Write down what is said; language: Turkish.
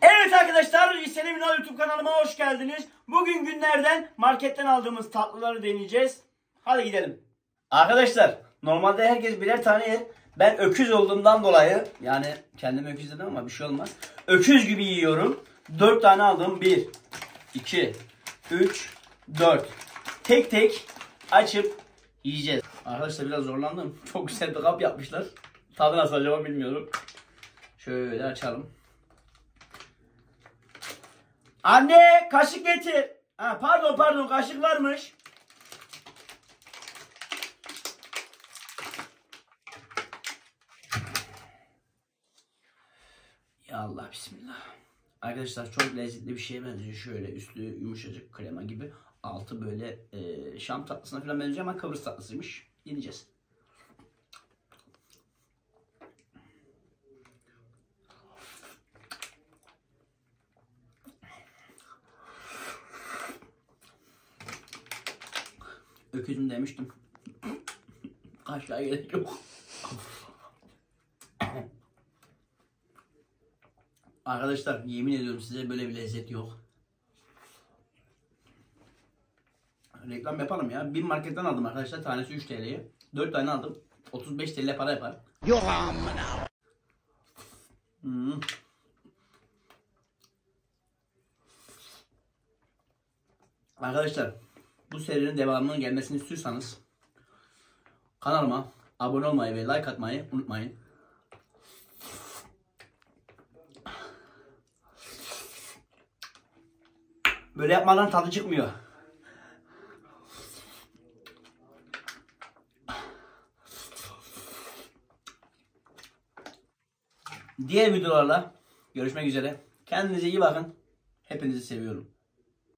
Evet arkadaşlar, Selim Ünal YouTube kanalıma hoş geldiniz. Bugün günlerden marketten aldığımız tatlıları deneyeceğiz. Hadi gidelim. Arkadaşlar, normalde herkes birer tane yer. Ben öküz olduğumdan dolayı, yani kendime öküz dedim ama bir şey olmaz. Öküz gibi yiyorum. 4 tane aldım. 1, 2, 3, 4. Tek tek açıp yiyeceğiz. Arkadaşlar biraz zorlandım. Çok güzel bir kap yapmışlar. Tadı nasıl acaba bilmiyorum. Şöyle açalım. Anne, kaşık getir. Ha, pardon kaşık varmış. Ya Allah bismillah. Arkadaşlar çok lezzetli bir şeye benziyor. Şöyle üstü yumuşacık krema gibi. Altı böyle Şam tatlısına falan benziyor ama Kıbrıs tatlısıymış. Yeneceğiz. Öküzüm demiştim. Kaşığa gerek yok. Arkadaşlar yemin ediyorum size böyle bir lezzet yok. Reklam yapalım ya. Bir marketten aldım arkadaşlar. Tanesi 3 TL'ye. 4 tane aldım. 35 TL para yapar. Yok amına. Arkadaşlar bu serinin devamının gelmesini istiyorsanız kanalıma abone olmayı ve like atmayı unutmayın. Böyle yapmadan tadı çıkmıyor. Diğer videolarla görüşmek üzere. Kendinize iyi bakın. Hepinizi seviyorum.